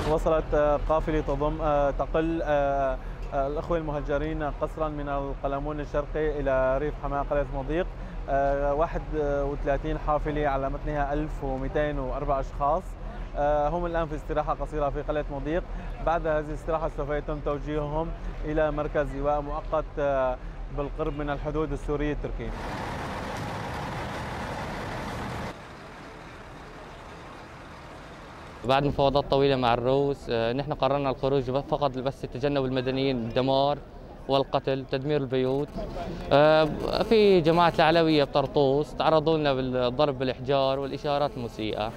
وصلت قافلة تقل الأخوة المهجرين قسرا من القلمون الشرقي إلى ريف حماة قرية مضيق. 31 حافلة على متنها 1204 أشخاص. هم الآن في استراحة قصيرة في قرية مضيق. بعد هذه الاستراحة سوف يتم توجيههم إلى مركز إيواء مؤقت بالقرب من الحدود السورية التركية. بعد مفاوضات طويلة مع الروس نحن قررنا الخروج فقط بس تجنب المدنيين الدمار والقتل وتدمير البيوت. في جماعة العلوية بطرطوس تعرضوا لنا بالضرب بالإحجار والإشارات المسيئة.